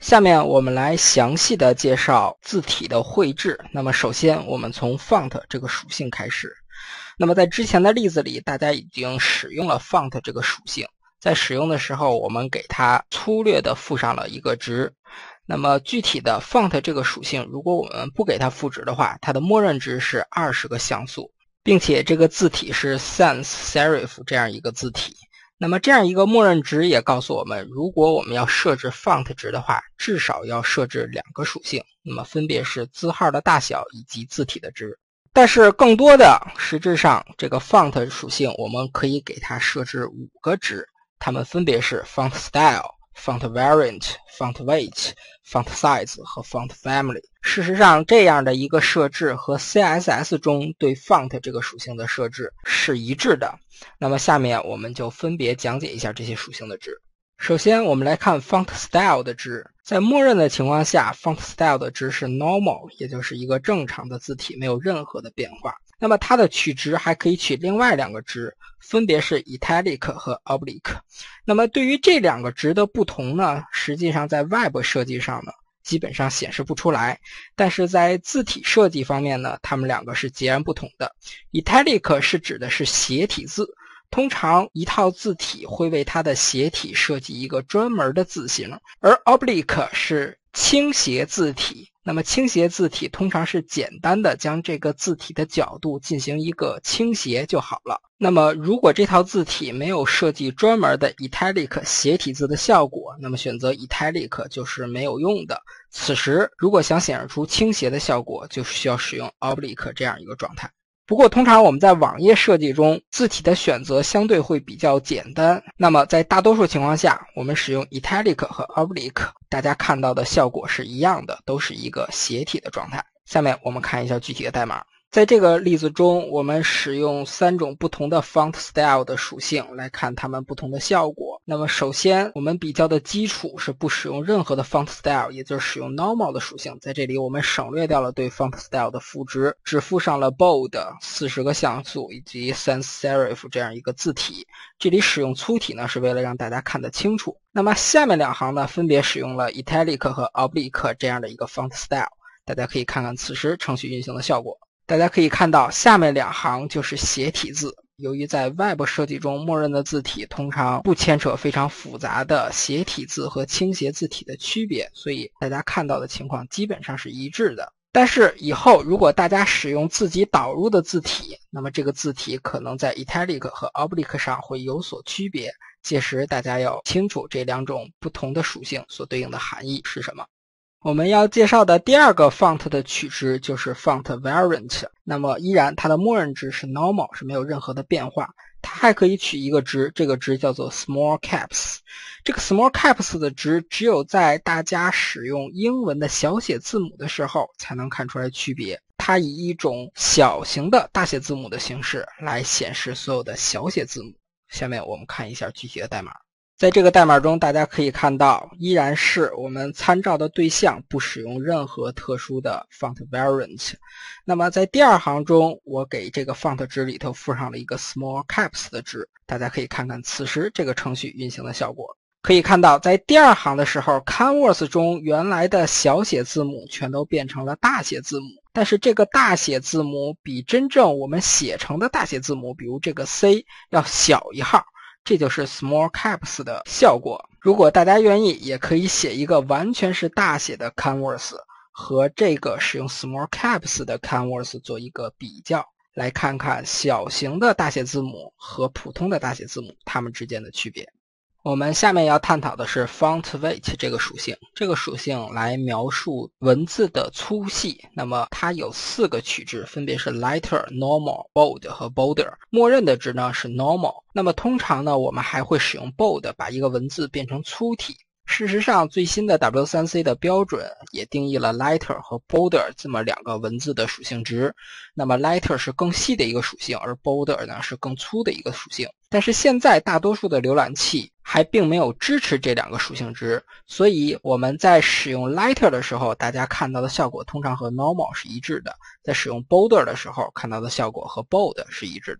下面我们来详细的介绍字体的绘制。那么首先我们从 font 这个属性开始。那么在之前的例子里，大家已经使用了 font 这个属性，在使用的时候我们给它粗略的赋上了一个值。那么具体的 font 这个属性，如果我们不给它赋值的话，它的默认值是20个像素，并且这个字体是 sans serif 这样一个字体。那么这样一个默认值也告诉我们，如果我们要设置 font 值的话，至少要设置2个属性，那么分别是字号的大小以及字体的值。但是更多的，实质上这个 font 属性我们可以给它设置5个值，它们分别是 font style、font variant、font weight、font size 和 font family。事实上，这样的一个设置和 CSS 中对 font 这个属性的设置是一致的。那么下面我们就分别讲解一下这些属性的值。首先我们来看 font style 的值。在默认的情况下， font style 的值是 normal， 也就是一个正常的字体，没有任何的变化。那么它的取值还可以取另外2个值，分别是 italic 和 oblique。 那么对于这2个值的不同呢，实际上在 Web 设计上呢基本上显示不出来，但是在字体设计方面呢，它们2个是截然不同的。italic 是指的是斜体字，通常一套字体会为它的斜体设计一个专门的字型，而 oblique 是倾斜字体。那么倾斜字体通常是简单的将这个字体的角度进行一个倾斜就好了。那么如果这套字体没有设计专门的 italic 斜体字的效果，那么选择 italic 就是没有用的。此时如果想显示出倾斜的效果，就需要使用 oblique 这样一个状态。不过通常我们在网页设计中，字体的选择相对会比较简单，那么在大多数情况下，我们使用 italic 和 oblique， 大家看到的效果是一样的，都是一个斜体的状态。下面我们看一下具体的代码。在这个例子中，我们使用3种不同的 font style 的属性来看它们不同的效果。那么首先我们比较的基础是不使用任何的 font style， 也就是使用 normal 的属性。在这里我们省略掉了对 font style 的赋值，只赋上了 bold 40个像素以及 sans serif 这样一个字体。这里使用粗体呢，是为了让大家看得清楚。那么下面2行呢，分别使用了 italic 和 oblique 这样的一个 font style， 大家可以看看此时程序运行的效果。大家可以看到下面2行就是斜体字。由于在 Web 设计中，默认的字体通常不牵扯非常复杂的斜体字和倾斜字体的区别，所以大家看到的情况基本上是一致的。但是以后如果大家使用自己导入的字体，那么这个字体可能在 italic 和 oblique 上会有所区别，届时大家要清楚这2种不同的属性所对应的含义是什么。我们要介绍的第2个 font 的取值就是 font variant。 那么依然它的默认值是 normal， 是没有任何的变化。它还可以取一个值，这个值叫做 small caps。 这个 small caps 的值只有在大家使用英文的小写字母的时候才能看出来区别。它以一种小型的大写字母的形式来显示所有的小写字母。下面我们看一下具体的代码。在这个代码中，大家可以看到依然是我们参照的对象不使用任何特殊的 font variant。 那么在第2行中，我给这个 font 值里头附上了一个 small caps 的值，大家可以看看此时这个程序运行的效果。可以看到在第2行的时候， Canvas 中原来的小写字母全都变成了大写字母，但是这个大写字母比真正我们写成的大写字母，比如这个 C 要小一号，这就是 small caps 的效果。如果大家愿意，也可以写一个完全是大写的 canvas 和这个使用 small caps 的 canvas 做一个比较，来看看小型的大写字母和普通的大写字母它们之间的区别。我们下面要探讨的是 font weight 这个属性。这个属性来描述文字的粗细，那么它有4个取值，分别是 lighter、normal、bold 和 bolder。 默认的值呢是 normal， 那么通常呢我们还会使用 bold 把一个文字变成粗体。事实上最新的 W3C 的标准也定义了 lighter 和 bolder 这么2个文字的属性值。那么 lighter 是更细的一个属性，而 bolder 呢是更粗的一个属性。但是现在大多数的浏览器还并没有支持这2个属性值，所以我们在使用 lighter 的时候，大家看到的效果通常和 normal 是一致的，在使用 bolder 的时候看到的效果和 bold 是一致的。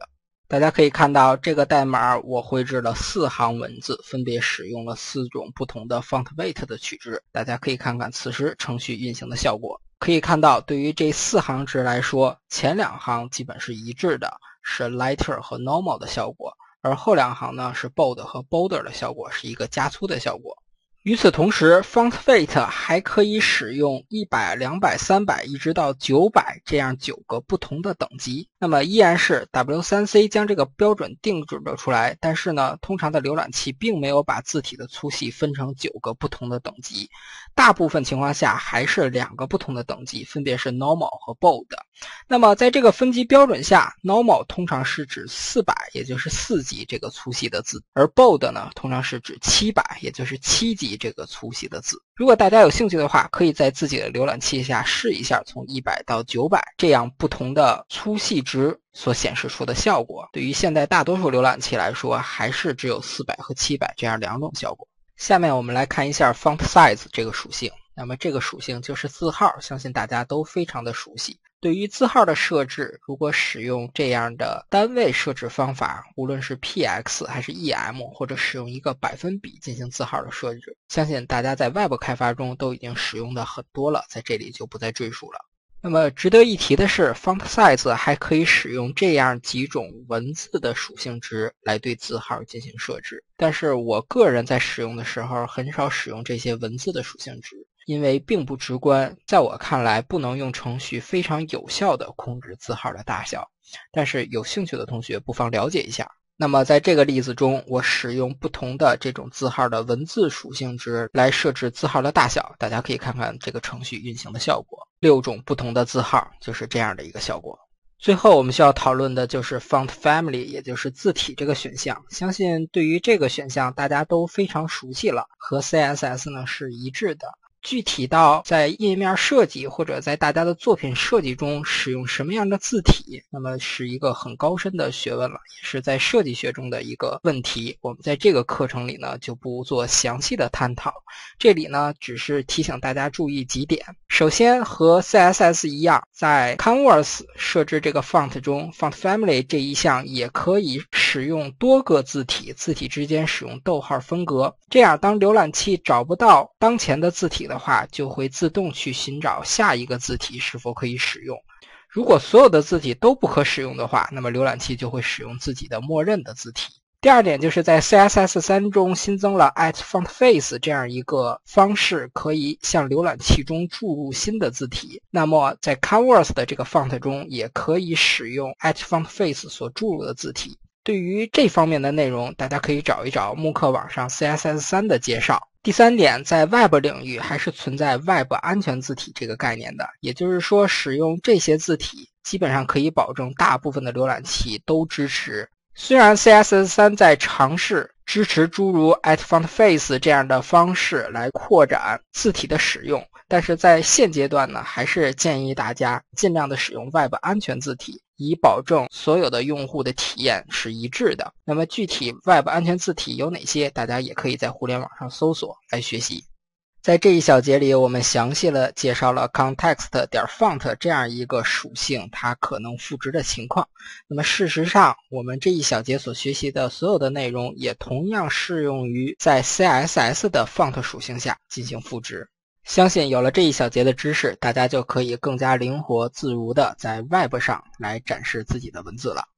大家可以看到这个代码我绘制了4行文字，分别使用了4种不同的 font weight 的取值。大家可以看看此时程序运行的效果。可以看到对于这4行值来说，前2行基本是一致的，是 lighter 和 normal 的效果，而后2行呢是 bold 和 bolder 的效果，是一个加粗的效果。与此同时 font weight 还可以使用100、200、300一直到900这样9个不同的等级。那么依然是 W3C 将这个标准定制了出来，但是呢，通常的浏览器并没有把字体的粗细分成9个不同的等级，大部分情况下还是2个不同的等级，分别是 normal 和 bold。那么在这个分级标准下 normal 通常是指400，也就是4级这个粗细的字，而 bold 呢通常是指700，也就是7级这个粗细的字。如果大家有兴趣的话，可以在自己的浏览器下试一下从100到900这样不同的粗细值所显示出的效果。对于现在大多数浏览器来说，还是只有400和700这样2种效果。下面我们来看一下 font size 这个属性。那么这个属性就是字号，相信大家都非常的熟悉。对于字号的设置，如果使用这样的单位设置方法，无论是 px 还是 em， 或者使用一个百分比进行字号的设置，相信大家在 Web 开发中都已经使用的很多了，在这里就不再赘述了。那么值得一提的是 font size 还可以使用这样几种文字的属性值来对字号进行设置，但是我个人在使用的时候很少使用这些文字的属性值，因为并不直观，在我看来不能用程序非常有效地控制字号的大小，但是有兴趣的同学不妨了解一下。那么在这个例子中，我使用不同的这种字号的文字属性值来设置字号的大小，大家可以看看这个程序运行的效果。6种不同的字号就是这样的一个效果。最后我们需要讨论的就是 font family， 也就是字体这个选项。相信对于这个选项大家都非常熟悉了，和 CSS 呢是一致的。具体到在页面设计或者在大家的作品设计中使用什么样的字体，那么是一个很高深的学问了，也是在设计学中的一个问题。我们在这个课程里呢就不做详细的探讨，这里呢只是提醒大家注意几点。首先和 CSS 一样，在 Canvas 设置这个 font 中 font family 这一项也可以使用多个字体，字体之间使用逗号分隔，这样当浏览器找不到当前的字体的话，就会自动去寻找下一个字体是否可以使用。如果所有的字体都不可使用的话，那么浏览器就会使用自己的默认的字体。第二点就是在 CSS3 中新增了 @fontface 这样一个方式，可以向浏览器中注入新的字体。那么在 Canvas 的这个 font 中也可以使用 @fontface 所注入的字体。对于这方面的内容，大家可以找一找慕课网上 CSS3 的介绍。第三点，在 Web 领域还是存在 Web 安全字体这个概念的，也就是说使用这些字体基本上可以保证大部分的浏览器都支持。虽然 CSS3 在尝试支持诸如 @fontface 这样的方式来扩展字体的使用，但是在现阶段呢，还是建议大家尽量的使用 Web 安全字体，以保证所有的用户的体验是一致的。那么具体 Web 安全字体有哪些，大家也可以在互联网上搜索来学习。在这一小节里，我们详细的介绍了 context.font 这样一个属性它可能赋值的情况。那么事实上，我们这一小节所学习的所有的内容也同样适用于在 CSS 的 font 属性下进行赋值。相信有了这一小节的知识，大家就可以更加灵活自如的在 Web 上来展示自己的文字了。